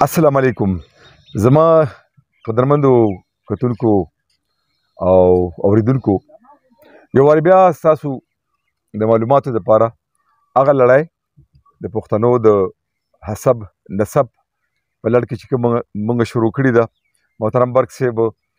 السلام علیکم زما قدرمندو کتونکو او اوریدونکو یو وار بیا ستاسو د معلوماتو دپاره هغه لړۍ د پښتنو د حسب نسب په لړ کې چې کوم موږ شروع کړې ده محترم برق صاحب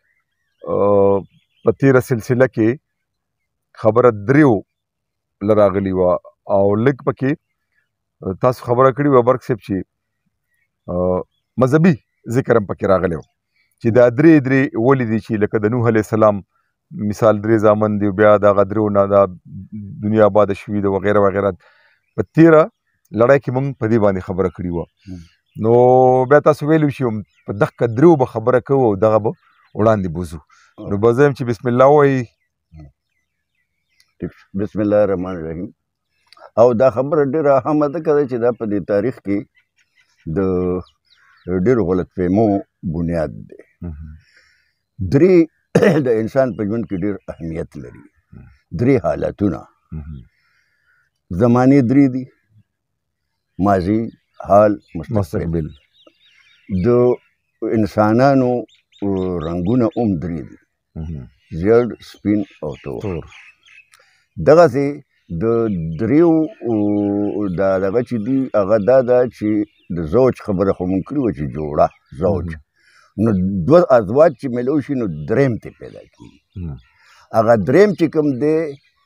په تیره سلسله کې خبره دریو لراغلی وه او لږ پکې تاسو خبره کړې وه برق صاحب چې مذهبي ذکر هم پکې راغلی و چې دا درې ولې دي چې لکه د نوح علیه السلام مثال 3 زامن دي بیا دغه دریو نه دا دنیا آباده شوې ده وغیره وغیره په تیره لړۍ کې موږ په دې باندې خبره کړې وه نو بیا تاسو ویلو چې په دغه دریو به خبره کوو او دغه به وړاندې بوځو نو به زه یم چې بسم الله ووایي بسم الله الرحمن الرحیم او دا خبره ډېره اهمه ده که چې دا په دې تاریخ کې د ډېرو غلط فهمو بنیاد دی درې د انسان په ژوند کې ډېر اهمیت لري درې حالتونه زمانې درې دي ماضي حال مستقبل د انسانانو رنګونه هم درې دي زیړ سپین او تور دغسې د دریو دغه چې دي هغه دا ده چې د زوج خبره خو مونږ کړې وه چې جوړه زوج نو دوه ازواج چې میلو شي نو دریم ته پیدا کېږي هغه دریم چې کوم دی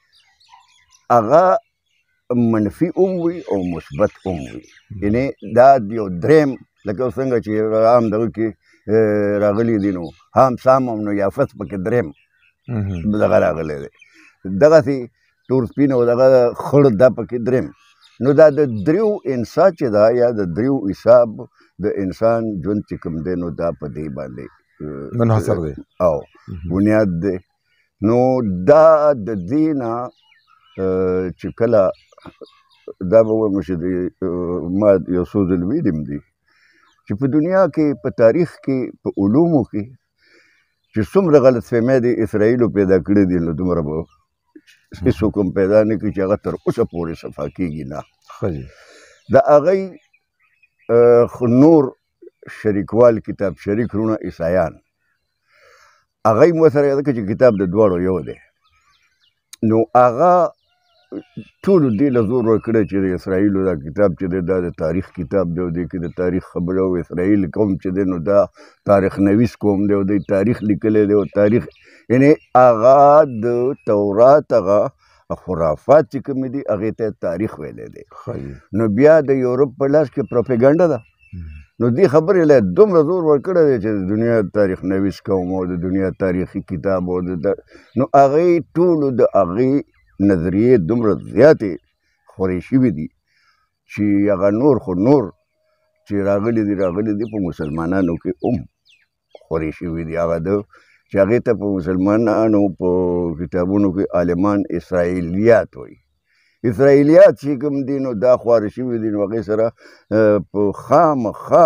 هغه منفي هم وي او مثبت هم وي یعنې دا یو دریم لکه څنګه چې عام دغه کې راغلي دي نو هم سام هم نو یافت پکې دریم دغه راغلی دی دغسې تور سپین او دغه خړ دا پکې دریم نو دا د دریو انسان چې دا یا د دریو حساب د انسان ژوند چې کوم دی نو دا په دې باندې منحصر دی او بنیاد دی نو دا د دې نه چې کله دا به وایم چې ما یو څو ځل ویلي هم دي چې په دنیا کې په تاریخ کې په علومو کې چې څومره غلط فهمۍ د اسرائیلو پیدا کړي دي نو دومره به هېڅوک هم پیدا نه کړي چې هغه تر اوسه پورې صفا کېږي نه د هغوی نور شریکوال کتاب شریک وروڼه عیسایان هغوی مو سره یاده کړه چې کتاب د دواړو یو دی نو هغه ټولو دې له زور ورکړی چې د اسرائیلو دا کتاب چې دی دا د تاریخ کتاب دی او دې کې د تاریخ خبره او اسرائیل قوم چې دی نو دا تاریخ نویس قوم دی او دوی تاریخ لیکلی دی او تاریخ یعنې هغه د تورات هغه خرافات چې کومې دي هغې ته تاریخ ویلی دی نو بیا د یورپ په لاس کې پروپیګنډه ده نو دې خبرې له دومره زور ورکړی دی چې د دنیا تاریخ نویس قوم او د دنیا تاریخي کتاب او نو هغې ټولو د هغې نظریې دومره زیاتې خورې شوي دي چې هغه نور چې راغلي دي په مسلمانانو کې هم خورې شوي دي هغه د چې هغې ته په مسلمانانو په کتابونو کې عالمان اسرائیلیات وایي اسرائیلیات چې کوم دي نو دا خواره شوي دي نو هغې سره په خامخا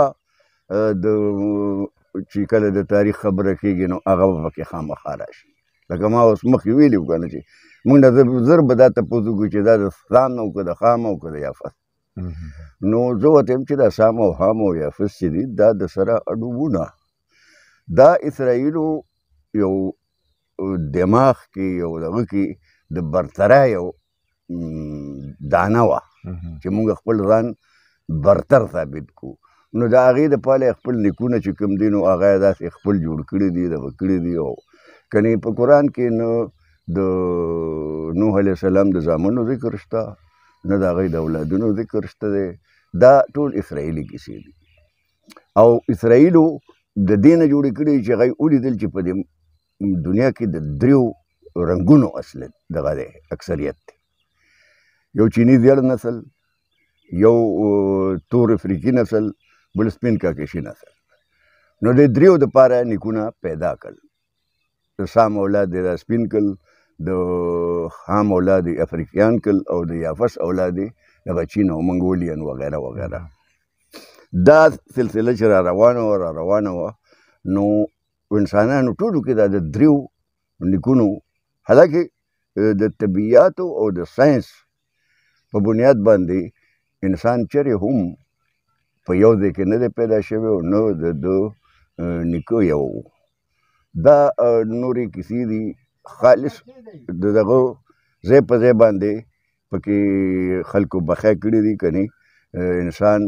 چې کله د تاریخ خبره کېږي نو هغه به پکې خامخا راشي لکه ما اوس مخکې ویلي وو که نه چې موږ نه زر به دا تپوس وکړو چې دا د سام او که د خام او که د یافس نو زه ورته یم چې دا سام او خام او یافس چې دي دا د سره اډوبونه دا اسرائیلو یو دماغ کې یو دغه کې د برترۍ یو دانه وه چې موږ خپل ځان برتر ثابت کړو نو د هغې دپاره خپل نیکونه چې کوم دي نو هغه یې داسې خپل جوړ کړي دي دغه کړي دي او کنې په قرآن کې نه د نوح علیه السلام د زامنو ذکر شته نه د هغوی د اولادونو ذکر شته دی دا ټول اسرائیلي کیسې دي او اسرائیلو د دې نه جوړې کړي چې هغوی ولیدل چې په دې دنیا کې د دریو رنګونو اصل دغه دی اکثریت دی یو چینی زیړ نسل یو تور افریقي نسل بل سپین کاکشي نسل نو د دریو دپاره نیکونه پیدا کړل د سام اولاد یې دا سپین کړل د خام اولاد یې افریقیان کړل او د یافس اولاد یې دغه چین او منګولین وغیره وغیره دا سلسله چې را روانه وه نو انسانانو ټولو کې دا د دریو نیکونو حالانکه د طبیعاتو او د ساینس په بنیاد باندې انسان چرې هم په یو ځای کې نه دی پیدا شوی او نه د ده نیکه یو و. دا نورې کیسې دي خالص د دغه ځای په ځای باندې پکې خلکو بخیا کړي دي کنې انسان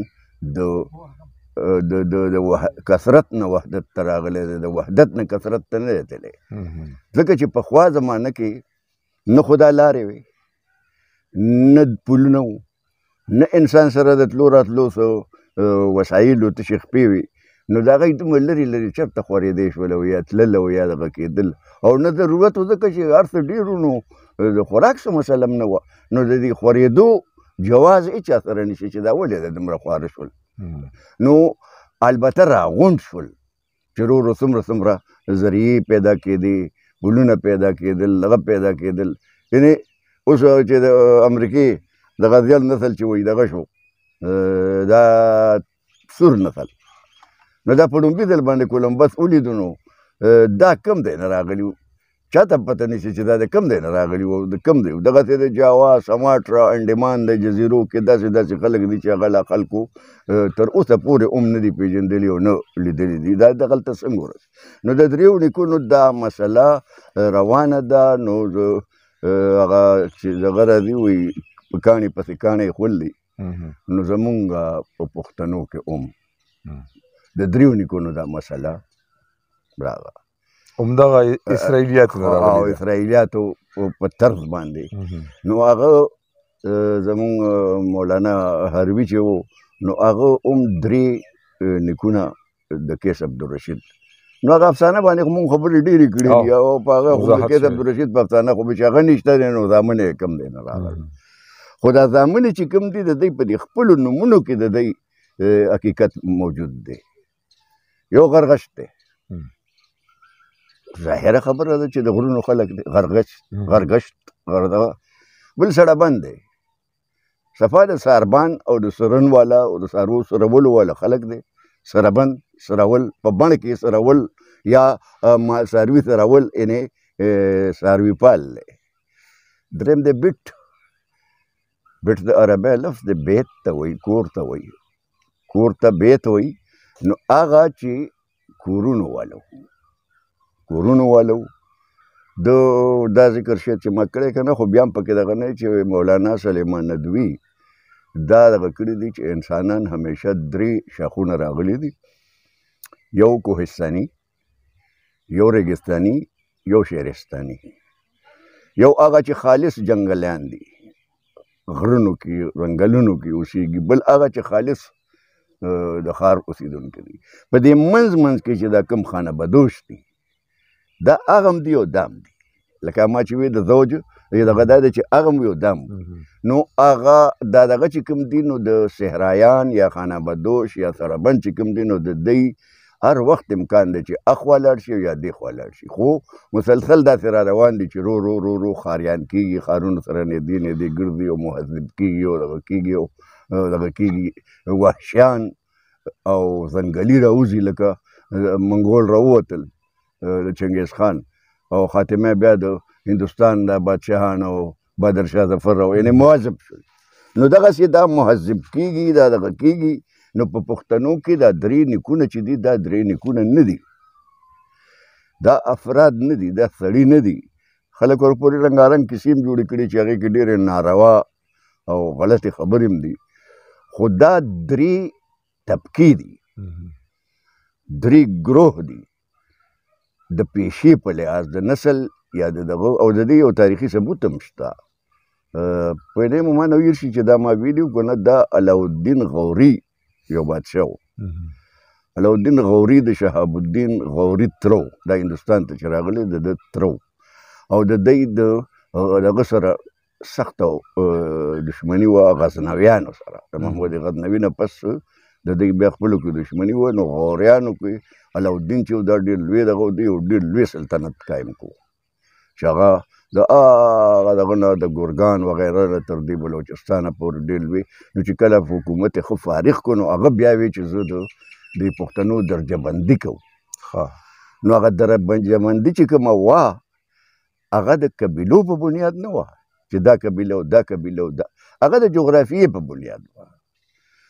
د کثرت نه وحدت ته راغلی دی، د وحدت نه کثرت ته نه دی تللی. ځکه چې پخوا زمانه کې نه خو دا لارې وې، نه پلونه وو، نه انسان سره د تلو راتلو څه وسایلو تشې خپې وې، نو د هغوی دومره لرې لرې چېرته خورېدی شول او یا تلل او یا دغه کېدل، او نه ضرورت و ځکه چې هر څه ډېر نو د خوراک څه مسله هم نه وه، نو د دې خورېدو جواز هېچا سره نشي چې دا ولې د دومره خواره شول. نو البته راغونډ شول چې ورو ورو څومره ذریعې پیدا کېدې، پلونه پیدا کېدل، هغه پیدا کېدل. یعنې اوس چې د امریکې د غزیال نسل چې وایي دغه شو، دا سور نسل، نو دا په لومبي ځل باندې کولمبس ولیدو نو دا کم دی نه راغلي وو، چاته پته نشي چې دا د کم دی نه راغلي وو، د کم دی. دغسې د جاوا، سماټرا، انډیمان د جزیرو کې داسې داسې خلک دي چې هغه لا خلکو تر اوسه پورې هم نه دي پېژندلي او نه لیدلي دي. دا دغلته څنګه ورسي؟ نو د دریو نیکونو دا مسله روانه ده. نو هغه چې دغه راځي وایي په کاڼي پسې کاڼی خول دی، نو زمونږ په پښتنو کې هم د دریو نیکونو دا مسله راغله. همدغه اسرائیلیاتو نه راغلي او اسرائیلیاتو په طرز باندې. نو هغه زمونږ مولانا حربي چې و، نو هغه هم درې نیکونه د کیس عبدالرشید، نو هغه افسانه باندې مونږ خبرې ډېرې کړي دي او په هغه خو د کیس عبدالرشید په افسانه خو چې هغه نشته دی، نو زامن یې کم دی نه راغلی. خو دا زامن چې کوم دي د دوی په دې خپلو نومونو کې د دوی حقیقت موجود دی. یو غرغشت دی، ظاهره خبره ده چې د غرونو خلک دی، غرغشت غردغه. بل سړبن دی، صفا د ساربان او د سرن والا او د سارو سرولو والا خلک دی. سربن سرول په بڼ کې سرول یا ساروي سرول یعنې ساروي پال دی. دریم دی بیټ. بیټ د عربی لفظ د بیت ته وایي، کور ته وایي، کور ته بیت وایي. نو هغه چې کورونو والو دا ذکر شی چې ما کړی که نه، خو بیا هم پکې دغه نه چې مولانا سلیمان ندوي دا دغه کړي دي چې انسانان همیشه درې شاخونه راغلي دي، یو کوهستاني، یو ریګستاني، یو شهرستاني. یو هغه چې خالص جنګلیان دي، غرونو کې ځنګلونو کې اوسېږي، بل هغه چې خالص د ښار اوسېدونکي دي. په دې منځ کې چې دا کوم خانه بدوش دي، دا هغه هم دي او دا هم دي. لکه ما چې وی د زوج دغه دا دی چې هغه هم وي او دا هم. نو هغه دا دغه چې کوم دي، نو د صحرایان یا خانه بدوش یا سربند چې کوم دي، نو د دوی هر وخت امکان دی چې اخوا لاړ شي یا دې خوا لاړ شي، خو مسلسل داسې را روان دي چې رو ښاریان کېږي، ښارونو سره نږدې ګرځي او مهذب کېږي او دغه کېږي او دغه کېږي. وحشیان او ځنګلي راوځي، لکه منګول راووتل د چنګیز خان او خاتمه بیا د هندوستان د بادشاهان او بادرشاه ظفر یعنې مواظب شول. نو دغسې دا مهذب کېږي، دا دغه کېږي. نو په پښتنو کې دا درې نیکونه چې دي، دا درې نیکونه نه دي، دا افراد نه دي، دا سړي نه دي. خلک ورپورې رنګارنګ کیسې هم جوړې کړي چې هغې کې ډېرې ناروا او غلطې خبرې هم دي. خو دا درې طبقې دي، درې ګروه دي د پیشې په لحاظ، د نسل یا د دغه، او د دې یو تاریخي ثبوت هم شته. په دې مو ما نه ویل شي چې دا ما ویلي که نه، دا علاالدین غوري یو بادشاه و. علاالدین غوري د شهاب الدین غوري ترو، دا هندوستان ته چې راغلی د ده ترو، او د دوی دغه سره سخته دشمني وه غزنویانو سره. د محمود غزنوي نه پس د دوی بیا خپلو کې دشمني وه. نو غوریانو کې علاالدین چې دا ډېر لوی دغه دی، یو ډېر لوی سلطنت قایم کړو چې هغه د هغه دغه نه د ګرګان وغیره نه تر دې بلوچستانه پورې ډېر لوی. نو چې کله حکومت یې ښه فارغ کړو، نو هغه بیا وی چې زه د دې پښتنو درجه بندي کوم. نو هغه درجه بندي چې کومه وه، هغه د قبیلو په بنیاد نه وه چې دا قبیله او دا قبیله او دا، هغه د جغرافیې په بنیاد وه.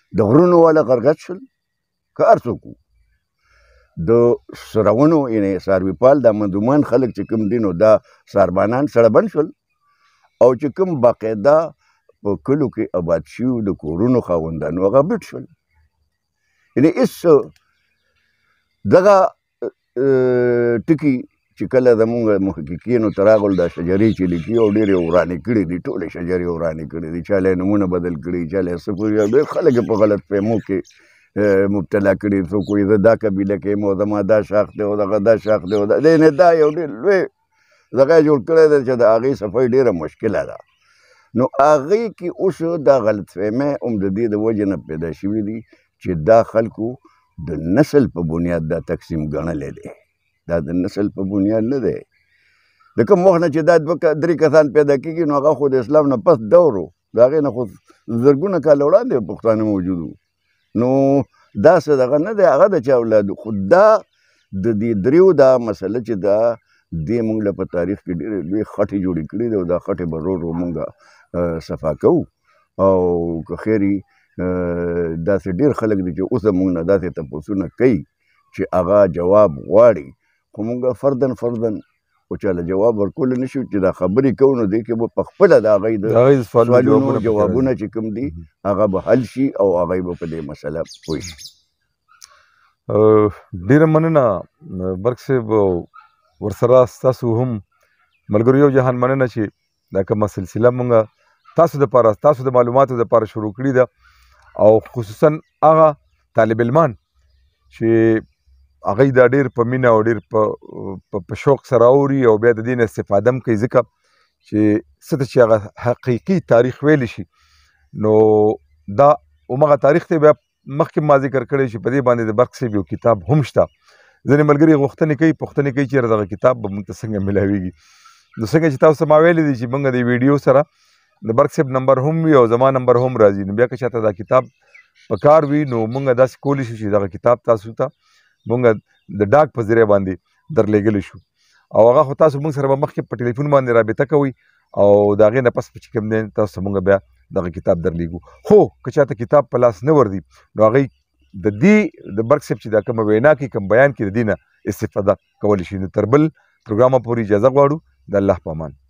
د غرونو والا غرغت شول که هر څوک د سرونو یعنې څارویپال دا مندومان خلک چې کوم دي نو دا څاروانان سړبن شول او چې کوم باقاعده په کلو کې آباد شوي د کورونو خاوندانو هغه بټ شول یعنې هېڅ دغه ټکي چې کله زمونږ محققینو ته راغلل دا شجرې چې لیکي او ډېرې ورانې کړي دي ټولې شجرې ورانې کړي دي چا له نومونه بدل کړي چا له څه کړي ډېر خلک په غلط فهمو کې مبتلا کړي څوک وایي زه دا قبیله کې یم او زما دا شاخ دی او دغه دا شاخ دی یعنې دا یو ډېر لوی دغه جوړ کړی دی چې د هغې صفایي ډېره مشکله ده نو هغې کې اوس دا غلط فهمۍ هم د دې د وجې نه پیدا شوي دي چې دا خلکو د نسل په بنیاد دا تقسیم ګڼلی دی دا د نسل په بنیاد نه دی د کوم وخت نه چې دا دوه درې کسان پیدا کېږي نو هغه خو د اسلام نه پس دور و د هغې نه خو زرګونه کاله وړاندې پښتانه موجود وو نو دا څه دغه نه دی هغه د چا اولاد خو دا د دې دریو دا مسله چې دا دې موږ له په تاریخ کې ډېرې لوی خټې جوړې کړي دي او دا خټې به ورو ورو موږ صفا کوو او که خیر داسې ډېر خلک دي چې اوس موږ نه داسې تپوسونه کوي چې هغه جواب غواړي خو موږ فردن او چاله جواب ورکولی نه شو چې دا خبرې کوو نو دې کې به په خپله د هغوی د سوالونو جوابونه چې کوم دي هغه به حل شي او هغوی به په دې مسله پوه شي ډېره مننه برق صاحب ورسره ستاسو هم ملګرو یو جهان مننه چې دا کومه سلسله مونږ تاسو دپاره تاسو د معلوماتو دپاره شروع کړې ده او خصوصا هغه طالب علمان چې هغوی دا ډېر په مینه او ډېر په شوق سره اوري او بیا د دې نه استفاده هم کوي ځکه چې څه ته چې هغه حقیقي تاریخ ویلی شي نو دا همغه تاریخ ته بیا مخکې ما ذکر کړی چې په دې باندې د برق صاحب یو کتاب هم شته ځینې ملګري غوښتنې کوي پوښتنې کوي چې دغه کتاب به موږ ته څنګه میلاویږي نو څنګه چې تاسو ما ویلی دي چې موږ د ویډیو سره د برق صاحب نمبر هم وي او زما نمبر هم راځي نو بیا که چاته دا کتاب په کار وي نو موږ داسې کولی شو چې دغه کتاب تاسو ته موږ د ډاک په ذریعه باندې درلیږلی شو او هغه خو تاسو موږ سره به مخکې په ټلیفون باندې رابطه کوئ او د هغې نه پس چې کوم دی تاسو ته موږ بیا دغه کتاب درلیږو خو که چاته کتاب په لاس نه ورځي نو هغوی د دې د برق صاحب چې دا کومه وینا کوي کوم بیان کوي د دې نه استفاده کولی شي نو تر بل پروګرامه پورې اجازه غواړو د الله په امان